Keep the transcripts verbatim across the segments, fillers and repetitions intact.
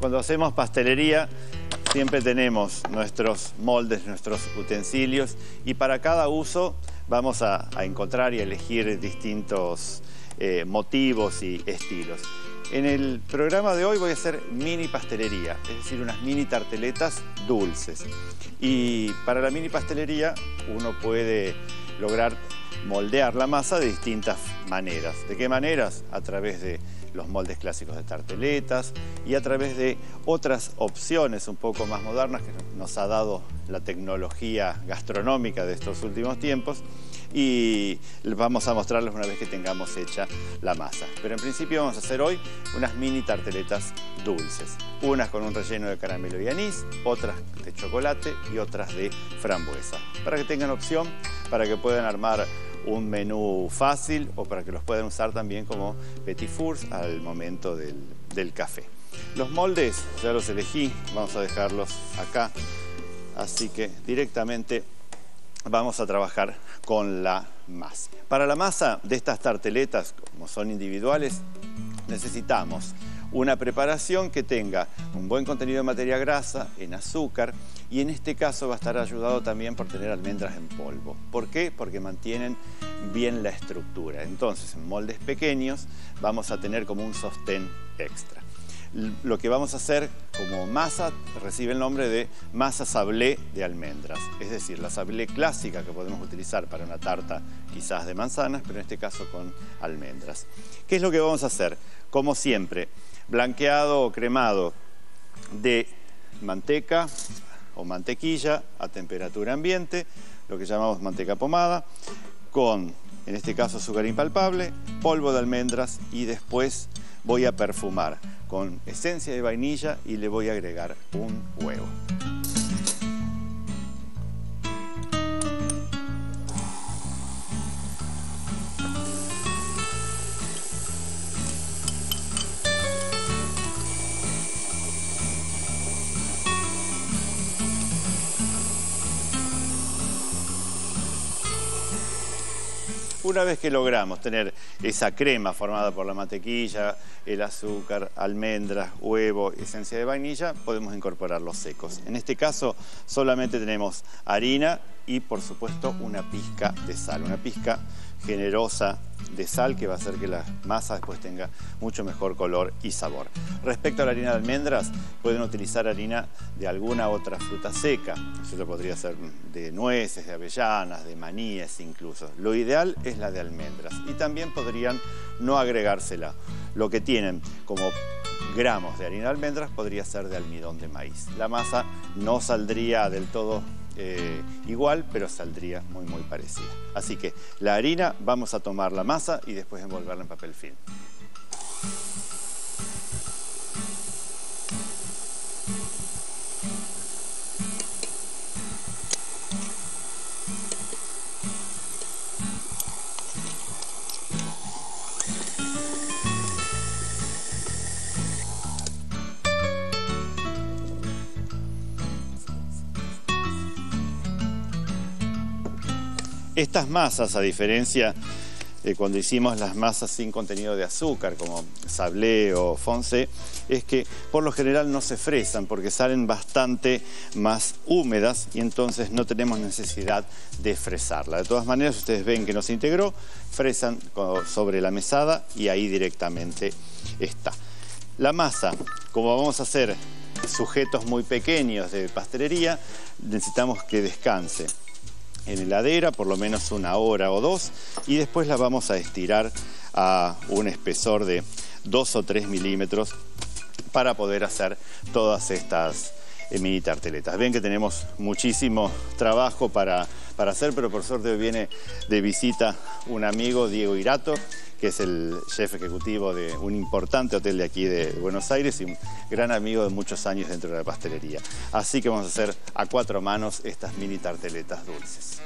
Cuando hacemos pastelería siempre tenemos nuestros moldes, nuestros utensilios y para cada uso vamos a, a encontrar y a elegir distintos eh, motivos y estilos. En el programa de hoy voy a hacer mini pastelería, es decir, unas mini tarteletas dulces. Y para la mini pastelería uno puede lograr moldear la masa de distintas maneras. ¿De qué maneras? A través de los moldes clásicos de tarteletas y a través de otras opciones un poco más modernas que nos ha dado la tecnología gastronómica de estos últimos tiempos. Y vamos a mostrarles una vez que tengamos hecha la masa. Pero en principio vamos a hacer hoy unas mini tarteletas dulces. Unas con un relleno de caramelo y anís, otras de chocolate y otras de frambuesa. Para que tengan opción, para que puedan armar un menú fácil o para que los puedan usar también como petit fours al momento del, del café. Los moldes ya los elegí, vamos a dejarlos acá. Así que directamente vamos a trabajar con la masa. Para la masa de estas tarteletas, como son individuales, necesitamos una preparación que tenga un buen contenido de materia grasa, en azúcar, y en este caso va a estar ayudado también por tener almendras en polvo. ¿Por qué? Porque mantienen bien la estructura. Entonces, en moldes pequeños vamos a tener como un sostén extra. Lo que vamos a hacer como masa recibe el nombre de masa sablé de almendras. Es decir, la sablé clásica que podemos utilizar para una tarta quizás de manzanas, pero en este caso con almendras. ¿Qué es lo que vamos a hacer? Como siempre, blanqueado o cremado de manteca o mantequilla a temperatura ambiente, lo que llamamos manteca pomada, con, en este caso, azúcar impalpable, polvo de almendras y después voy a perfumar con esencia de vainilla y le voy a agregar un huevo. Una vez que logramos tener esa crema formada por la mantequilla, el azúcar, almendras, huevo, esencia de vainilla, podemos incorporar los secos. En este caso solamente tenemos harina y por supuesto una pizca de sal, una pizca generosa de sal que va a hacer que la masa después tenga mucho mejor color y sabor. Respecto a la harina de almendras, pueden utilizar harina de alguna otra fruta seca. Eso podría ser de nueces, de avellanas, de maníes incluso. Lo ideal es la de almendras y también podrían no agregársela. Lo que tienen como gramos de harina de almendras podría ser de almidón de maíz. La masa no saldría del todo Eh, igual, pero saldría muy muy parecida. Así que la harina, vamos a tomar la masa y después envolverla en papel film. Estas masas, a diferencia de cuando hicimos las masas sin contenido de azúcar, como sablé o foncé, es que por lo general no se fresan porque salen bastante más húmedas y entonces no tenemos necesidad de fresarla. De todas maneras, ustedes ven que no se integró, fresan sobre la mesada y ahí directamente está. La masa, como vamos a hacer sujetos muy pequeños de pastelería, necesitamos que descanse en heladera por lo menos una hora o dos y después la vamos a estirar a un espesor de dos o tres milímetros para poder hacer todas estas eh, mini tarteletas. Ven que tenemos muchísimo trabajo para, para hacer, pero por suerte hoy viene de visita un amigo, Diego Irato, que es el chef ejecutivo de un importante hotel de aquí de Buenos Aires y un gran amigo de muchos años dentro de la pastelería. Así que vamos a hacer a cuatro manos estas mini tarteletas dulces.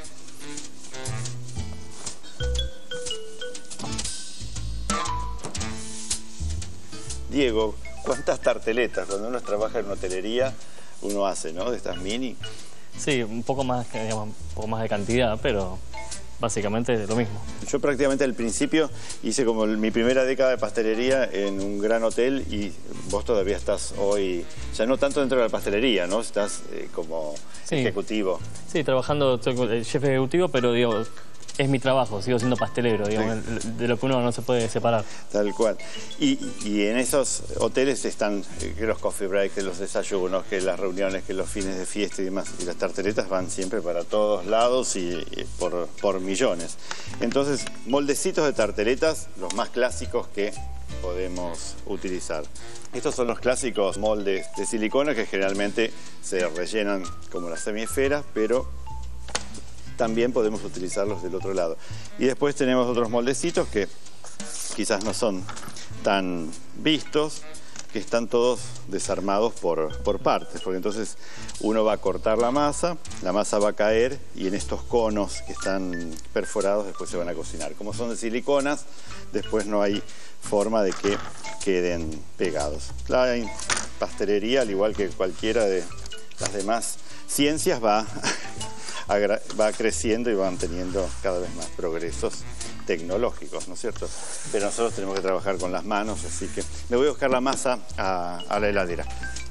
Diego, ¿cuántas tarteletas cuando uno trabaja en una hotelería uno hace, ¿no? De estas mini. Sí, un poco más, digamos, un poco más de cantidad, pero básicamente lo mismo. Yo prácticamente al principio hice como mi primera década de pastelería en un gran hotel y vos todavía estás hoy, ya no tanto dentro de la pastelería, ¿no? Estás eh, como sí. ejecutivo. Sí, trabajando, soy el jefe ejecutivo, pero digo, es mi trabajo, sigo siendo pastelero, digamos, sí. de lo que uno no se puede separar. Tal cual. Y, y en esos hoteles están que los coffee breaks, que los desayunos, que las reuniones, que los fines de fiesta y demás. Y las tarteletas van siempre para todos lados y, y por, por millones. Entonces, moldecitos de tarteletas, los más clásicos que podemos utilizar. Estos son los clásicos moldes de silicona que generalmente se rellenan como las semiesferas, pero también podemos utilizarlos del otro lado. Y después tenemos otros moldecitos que quizás no son tan vistos, que están todos desarmados por, por partes, porque entonces uno va a cortar la masa, la masa va a caer y en estos conos que están perforados después se van a cocinar. Como son de siliconas, después no hay forma de que queden pegados. La pastelería, al igual que cualquiera de las demás ciencias, va va creciendo y van teniendo cada vez más progresos tecnológicos, ¿no es cierto? Pero nosotros tenemos que trabajar con las manos, así que me voy a buscar la masa a, a la heladera.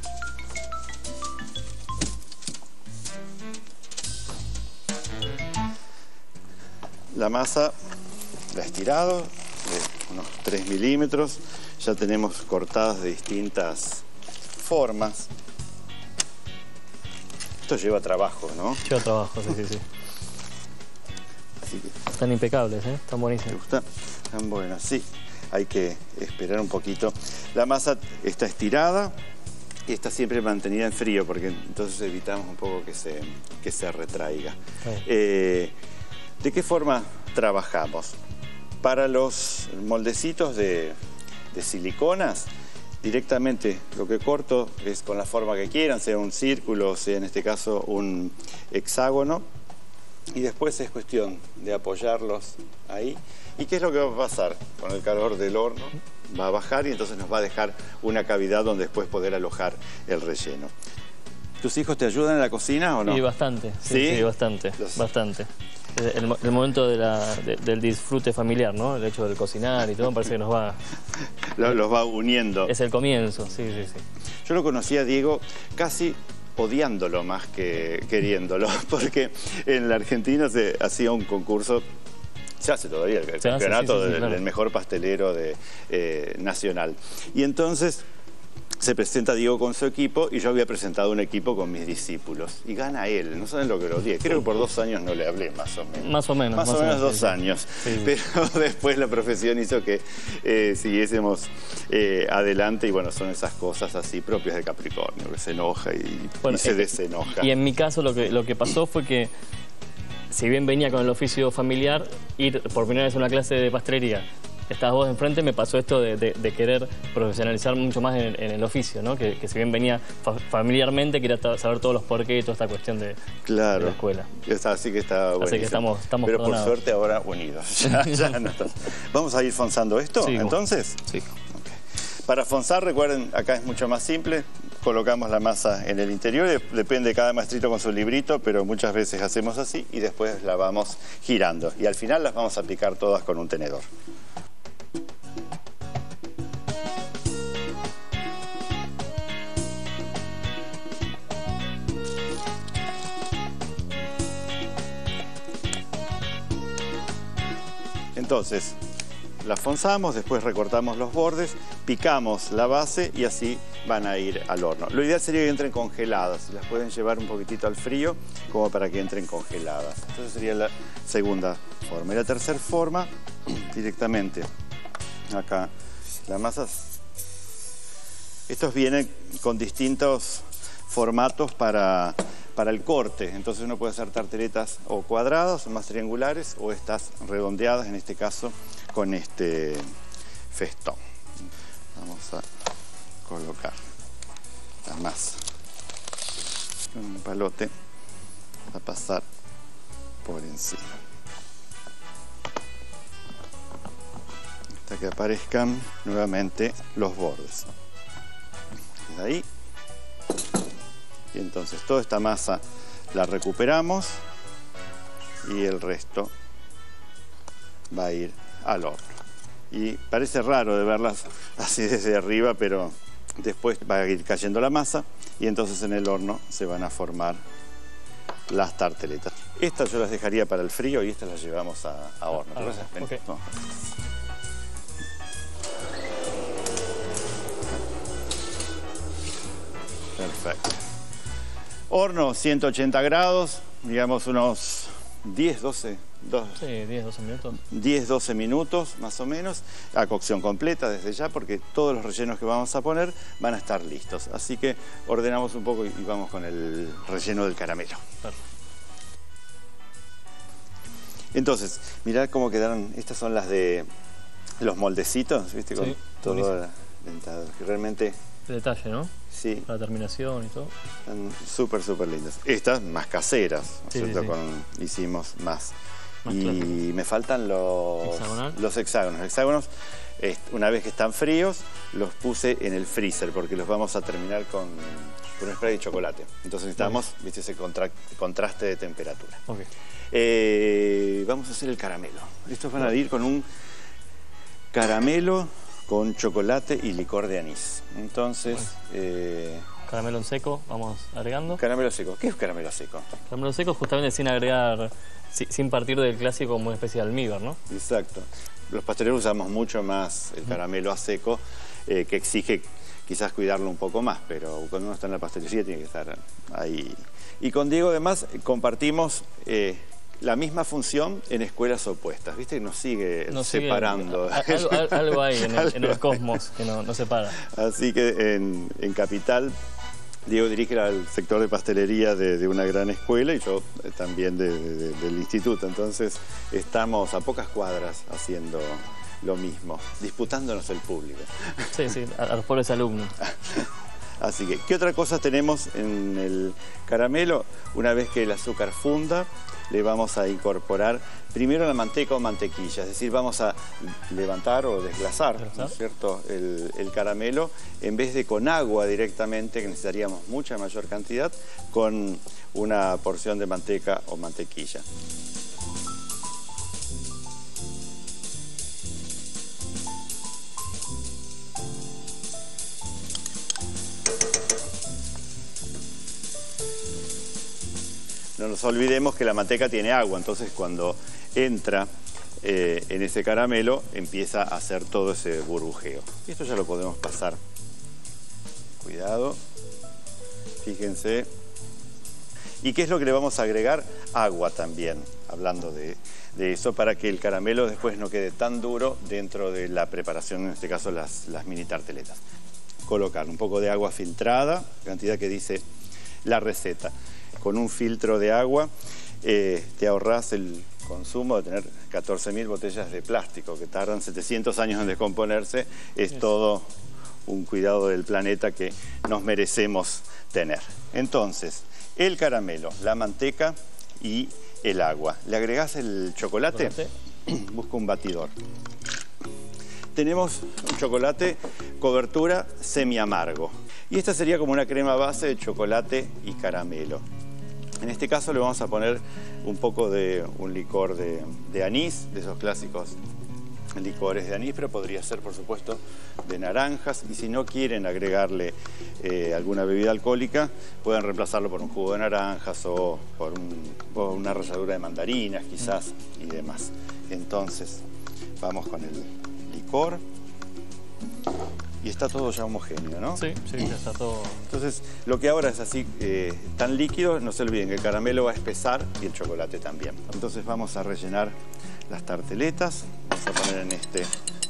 La masa la he estirado de unos tres milímetros, ya tenemos cortadas de distintas formas. Esto lleva trabajo, ¿no? Lleva trabajo, sí, sí, sí. Así que, están impecables, ¿eh? Están buenísimos. ¿te gusta? Están buenas, sí. Hay que esperar un poquito. La masa está estirada y está siempre mantenida en frío, porque entonces evitamos un poco que se, que se retraiga. Eh, ¿De qué forma trabajamos? Para los moldecitos de, de siliconas, directamente lo que corto es con la forma que quieran, sea un círculo, sea en este caso un hexágono, y después es cuestión de apoyarlos ahí. ¿Y qué es lo que va a pasar? Con el calor del horno va a bajar y entonces nos va a dejar una cavidad donde después poder alojar el relleno. ¿Tus hijos te ayudan en la cocina o no? Sí, bastante. Sí, ¿Sí? sí, bastante, Los... bastante. El, el momento de la, de, del disfrute familiar, ¿no? El hecho del cocinar y todo, me parece que nos va... Los, los va uniendo. Es el comienzo, sí, sí, sí. Yo lo conocí a Diego casi odiándolo más que queriéndolo, porque en la Argentina se hacía un concurso, se hace todavía el, el campeonato hace, sí, sí, sí, del, claro. del mejor pastelero de, eh, nacional. Y entonces se presenta Diego con su equipo y yo había presentado un equipo con mis discípulos. Y gana él, no saben lo que lo odié. Creo que por dos años no le hablé, más o menos. Más o menos. Más, más o menos, menos dos sí, años. Sí, sí. Pero después la profesión hizo que eh, siguiésemos eh, adelante y bueno, son esas cosas así propias de Capricornio, que se enoja y, bueno, y se eh, desenoja. Y en mi caso lo que, lo que pasó fue que, si bien venía con el oficio familiar, ir por primera vez a una clase de pastelería, estabas vos enfrente, me pasó esto de, de, de querer profesionalizar mucho más en, en el oficio, ¿no? Que, que si bien venía fa familiarmente, quería saber todos los porqués y toda esta cuestión de, claro. de la escuela. Está, así que está buenísimo. Así que estamos, estamos Pero perdonados. Por suerte ahora unidos. Ya, ya no estamos. ¿Vamos a ir fonzando esto, sí, entonces? Sí. Okay. Para fonzar, recuerden, acá es mucho más simple. Colocamos la masa en el interior, depende de cada maestrito con su librito, pero muchas veces hacemos así y después la vamos girando. Y al final las vamos a picar todas con un tenedor. Entonces, las fonzamos, después recortamos los bordes, picamos la base y así van a ir al horno. Lo ideal sería que entren congeladas, las pueden llevar un poquitito al frío como para que entren congeladas. Entonces sería la segunda forma. Y la tercera forma, directamente acá, la masa. Estos vienen con distintos formatos para... para el corte, entonces uno puede hacer tarteletas o cuadradas, o más triangulares, o estas redondeadas, en este caso, con este festón. Vamos a colocar la masa con un palote a pasar por encima. Hasta que aparezcan nuevamente los bordes. Desde ahí. Y entonces toda esta masa la recuperamos y el resto va a ir al horno. Y parece raro de verlas así desde arriba, pero después va a ir cayendo la masa y entonces en el horno se van a formar las tarteletas. Estas yo las dejaría para el frío y estas las llevamos a, a horno. Ah, ah, okay. No. Perfecto. Horno ciento ochenta grados, digamos unos diez, doce, sí, diez, doce minutos. diez, doce minutos más o menos, a cocción completa desde ya, porque todos los rellenos que vamos a poner van a estar listos. Así que ordenamos un poco y vamos con el relleno del caramelo. Perfecto. Entonces, mirad cómo quedaron, estas son las de los moldecitos, ¿viste? Con sí, todo dentado, que realmente... De detalle, ¿no? Sí. La terminación y todo. Están súper, súper lindas. Estas más caseras, ¿no es sí, cierto? Sí, sí. Con, hicimos más. Más y clásicos. Me faltan los, ¿Hexagonal? los hexágonos. Los hexágonos, una vez que están fríos, los puse en el freezer porque los vamos a terminar con, con un spray de chocolate. Entonces necesitamos, okay, ¿viste? Ese contra, contraste de temperatura. Okay. Eh, vamos a hacer el caramelo. Estos van a ir con un caramelo con chocolate y licor de anís. Entonces... Bueno. Eh, caramelo en seco, vamos agregando. Caramelo seco. ¿Qué es caramelo seco? Caramelo seco justamente sin agregar, sin partir del clásico como una especie de almíbar, ¿no? Exacto. Los pasteleros usamos mucho más el caramelo a seco, eh, que exige quizás cuidarlo un poco más, pero cuando uno está en la pastelería tiene que estar ahí. Y con Diego además compartimos... Eh, la misma función en escuelas opuestas, ¿viste? Nos sigue nos separando. Sigue, algo, algo hay en el, en el cosmos que nos no separa. Así que en, en Capital, Diego dirige el sector de pastelería de, de una gran escuela y yo también de, de, del instituto. Entonces estamos a pocas cuadras haciendo lo mismo, disputándonos el público. Sí, sí, a, a los pobres alumnos. Así que, ¿qué otra cosa tenemos en el caramelo? Una vez que el azúcar funda, le vamos a incorporar primero la manteca o mantequilla, es decir, vamos a levantar o desglasar, ¿no es cierto?, el, el caramelo, en vez de con agua directamente, que necesitaríamos mucha mayor cantidad, con una porción de manteca o mantequilla. No nos olvidemos que la manteca tiene agua, entonces cuando entra eh, en ese caramelo empieza a hacer todo ese burbujeo. Y esto ya lo podemos pasar. Cuidado, fíjense. ¿Y qué es lo que le vamos a agregar? Agua también, hablando de, de eso, para que el caramelo después no quede tan duro dentro de la preparación, en este caso las, las mini tarteletas. Colocar un poco de agua filtrada, cantidad que dice la receta. Con un filtro de agua eh, te ahorras el consumo de tener catorce mil botellas de plástico que tardan setecientos años en descomponerse. Es todo un cuidado del planeta que nos merecemos tener. Entonces, el caramelo, la manteca y el agua. ¿Le agregás el chocolate? Busca un batidor. Tenemos un chocolate cobertura semi amargo. Y esta sería como una crema base de chocolate y caramelo. En este caso le vamos a poner un poco de un licor de, de anís, de esos clásicos licores de anís, pero podría ser, por supuesto, de naranjas. Y si no quieren agregarle eh, alguna bebida alcohólica, pueden reemplazarlo por un jugo de naranjas o por, un, por una ralladura de mandarinas, quizás, y demás. Entonces, vamos con el licor. Y está todo ya homogéneo, ¿no? Sí, sí, ya está todo. Entonces, lo que ahora es así, eh, tan líquido, no se olviden que el caramelo va a espesar y el chocolate también. Entonces vamos a rellenar las tarteletas. Vamos a poner en este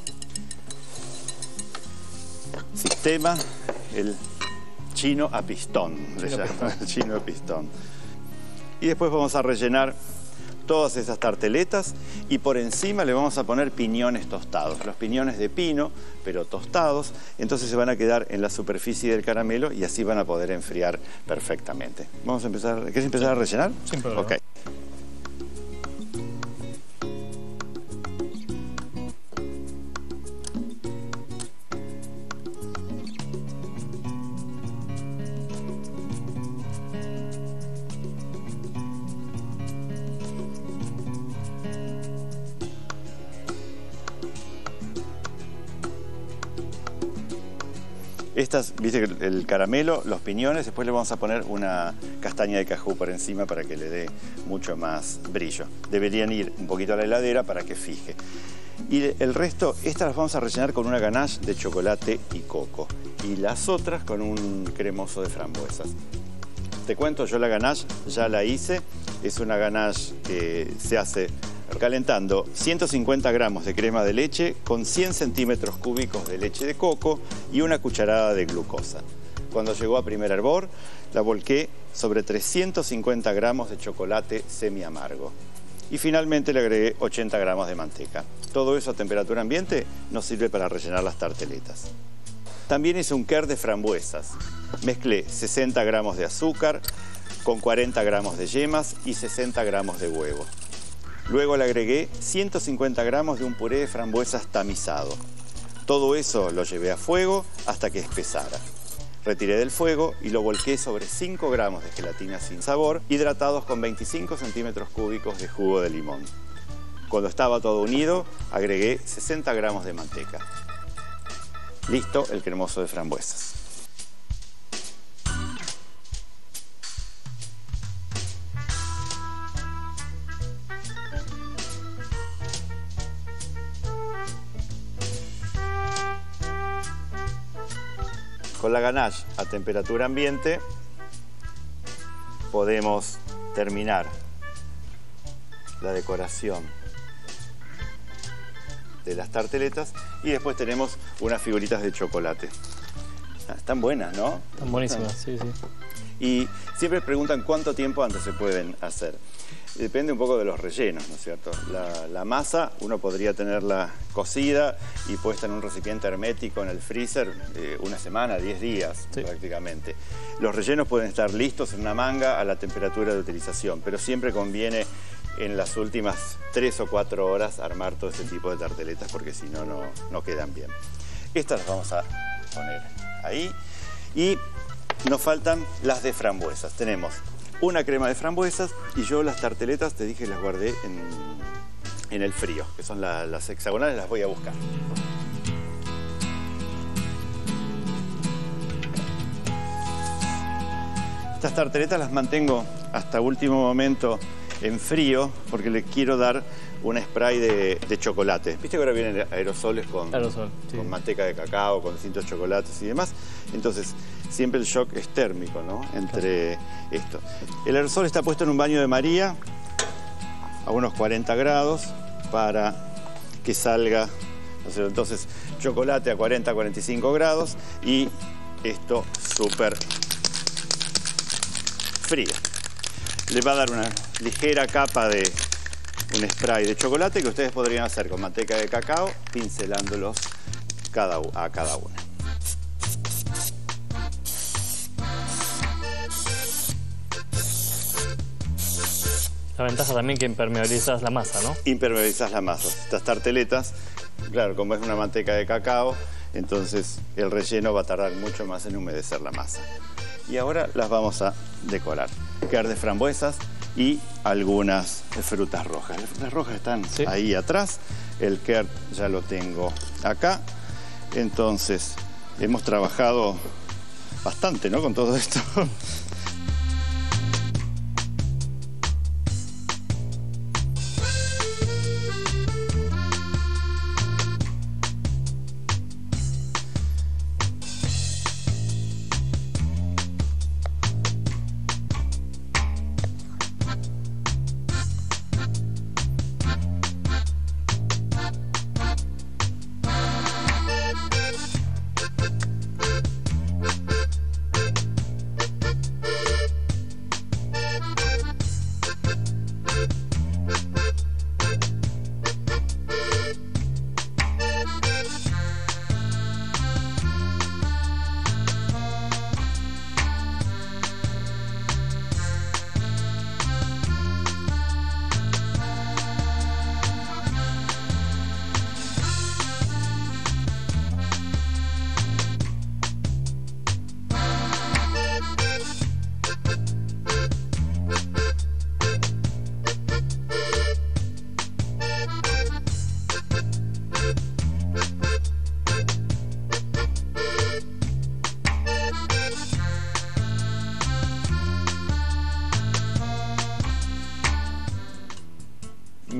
sistema el chino a pistón, se llama, el chino a pistón. Y después vamos a rellenar todas esas tarteletas y por encima le vamos a poner piñones tostados. Los piñones de pino, pero tostados, entonces se van a quedar en la superficie del caramelo y así van a poder enfriar perfectamente. Vamos a empezar, ¿quieres empezar a rellenar? Sin problema. Ok. Estas, viste que el caramelo, los piñones, después le vamos a poner una castaña de cajú por encima para que le dé mucho más brillo. Deberían ir un poquito a la heladera para que fije. Y el resto, estas las vamos a rellenar con una ganache de chocolate y coco. Y las otras con un cremoso de frambuesas. Te cuento, yo la ganache ya la hice. Es una ganache que se hace calentando ciento cincuenta gramos de crema de leche con cien centímetros cúbicos de leche de coco y una cucharada de glucosa. Cuando llegó a primer hervor, la volqué sobre trescientos cincuenta gramos de chocolate semi amargo. Y finalmente le agregué ochenta gramos de manteca. Todo eso a temperatura ambiente nos sirve para rellenar las tarteletas. También hice un kern de frambuesas. Mezclé sesenta gramos de azúcar con cuarenta gramos de yemas y sesenta gramos de huevo. Luego le agregué ciento cincuenta gramos de un puré de frambuesas tamizado. Todo eso lo llevé a fuego hasta que espesara. Retiré del fuego y lo volqué sobre cinco gramos de gelatina sin sabor, hidratados con veinticinco centímetros cúbicos de jugo de limón. Cuando estaba todo unido, agregué sesenta gramos de manteca. Listo el cremoso de frambuesas. Con la ganache a temperatura ambiente podemos terminar la decoración de las tarteletas y después tenemos unas figuritas de chocolate. Están buenas, ¿no? Están buenísimas, sí, sí. Y siempre preguntan cuánto tiempo antes se pueden hacer. Depende un poco de los rellenos, ¿no es cierto? La, la masa uno podría tenerla cocida y puesta en un recipiente hermético en el freezer eh, una semana, diez días sí. prácticamente. Los rellenos pueden estar listos en una manga a la temperatura de utilización, pero siempre conviene en las últimas tres o cuatro horas armar todo ese tipo de tarteletas porque si no, no, no quedan bien. Estas las vamos a poner ahí y nos faltan las de frambuesas. Tenemos una crema de frambuesas y yo las tarteletas, te dije, las guardé en, en el frío, que son la, las hexagonales, las voy a buscar. Estas tarteletas las mantengo hasta último momento en frío porque le quiero dar un spray de, de chocolate. Viste que ahora vienen aerosoles con, Aerosol, sí. con manteca de cacao, con distintos chocolates y demás. Entonces, siempre el shock es térmico, ¿no? Entre claro. esto. El aerosol está puesto en un baño de María a unos cuarenta grados para que salga, no sé, entonces, chocolate a cuarenta a cuarenta y cinco grados y esto súper fría. Le va a dar una ligera capa de un spray de chocolate que ustedes podrían hacer con manteca de cacao, pincelándolos cada, a cada una. La ventaja también que impermeabilizas la masa, ¿no? Impermeabilizas la masa. Estas tarteletas, claro, como es una manteca de cacao, entonces el relleno va a tardar mucho más en humedecer la masa. Y ahora las vamos a decorar. Kern de frambuesas y algunas frutas rojas. Las frutas rojas están sí. ahí atrás. El kern ya lo tengo acá. Entonces, hemos trabajado bastante, ¿no? Con todo esto.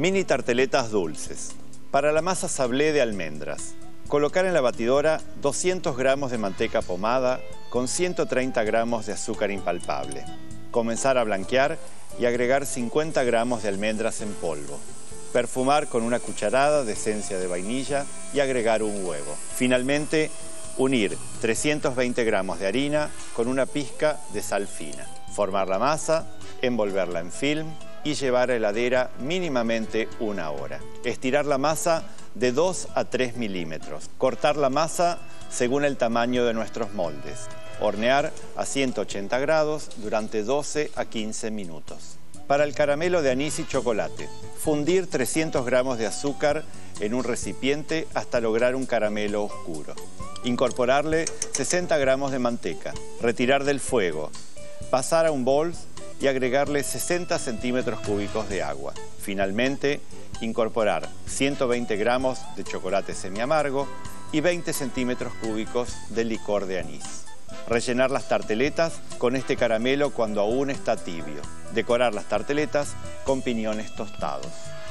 Mini tarteletas dulces. Para la masa sablé de almendras, colocar en la batidora doscientos gramos de manteca pomada con ciento treinta gramos de azúcar impalpable. Comenzar a blanquear y agregar cincuenta gramos de almendras en polvo. Perfumar con una cucharada de esencia de vainilla y agregar un huevo. Finalmente, unir trescientos veinte gramos de harina con una pizca de sal fina. Formar la masa, envolverla en film y llevar a heladera mínimamente una hora. Estirar la masa de dos a tres milímetros. Cortar la masa según el tamaño de nuestros moldes. Hornear a ciento ochenta grados durante doce a quince minutos. Para el caramelo de anís y chocolate, fundir trescientos gramos de azúcar en un recipiente hasta lograr un caramelo oscuro. Incorporarle sesenta gramos de manteca. Retirar del fuego. Pasar a un bol y agregarle sesenta centímetros cúbicos de agua. Finalmente, incorporar ciento veinte gramos de chocolate semiamargo y veinte centímetros cúbicos de licor de anís. Rellenar las tarteletas con este caramelo cuando aún está tibio. Decorar las tarteletas con piñones tostados.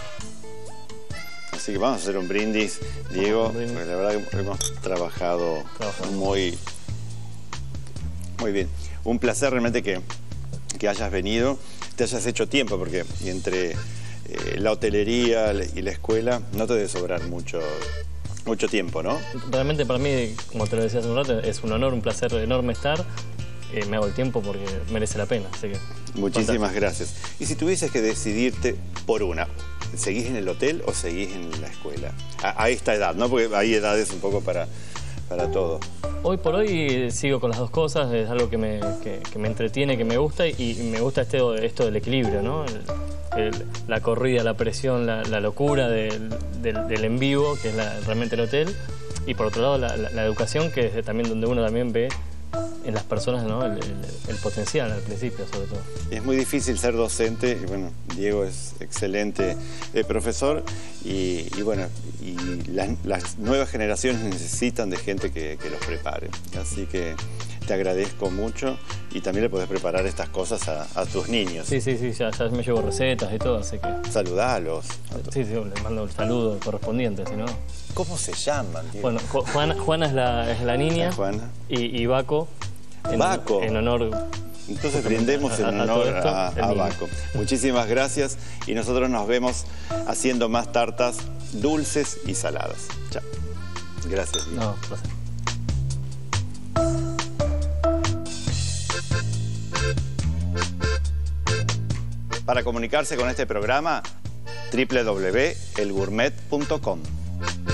Así que vamos a hacer un brindis, Diego, un brindis. Porque la verdad que hemos trabajado Trabajamos. muy, muy bien. Un placer realmente que, que hayas venido, te hayas hecho tiempo, porque entre eh, la hotelería y la escuela no te debe sobrar mucho, mucho tiempo, ¿no? Realmente para mí, como te lo decía hace un rato, es un honor, un placer enorme estar. Eh, me hago el tiempo porque merece la pena, así que... Muchísimas fantástico. Gracias. Y si tuvieses que decidirte por una, ¿seguís en el hotel o seguís en la escuela? A, a esta edad, ¿no? Porque hay edades un poco para, para todo. Hoy por hoy sigo con las dos cosas, es algo que me, que, que me entretiene, que me gusta, y, y me gusta este, esto del equilibrio, ¿no? El, el, la corrida, la presión, la, la locura del, del, del en vivo, que es la, realmente el hotel, y por otro lado la, la, la educación, que es también donde uno también ve en las personas, ¿no? el, el, el potencial al principio, sobre todo. Es muy difícil ser docente, y bueno, Diego es excelente eh, profesor, y, y bueno, y las, las nuevas generaciones necesitan de gente que, que los prepare. Así que te agradezco mucho, y también le podés preparar estas cosas a, a tus niños. Sí, sí, sí, ya, ya me llevo recetas y todo, así que... Saludalos. Sí, sí, les mando el saludo correspondiente, si no... ¿Cómo se llaman, Diego? Bueno, Juana, Juana es, la, es la niña. Juana. Y, y Baco. En, Baco. En honor... Entonces brindemos en a, a honor esto, a, a Baco. Muchísimas gracias, y nosotros nos vemos haciendo más tartas dulces y saladas. Chao. Gracias, Diego. No, placer. Para comunicarse con este programa, doble u doble u doble u punto el gourmet punto com.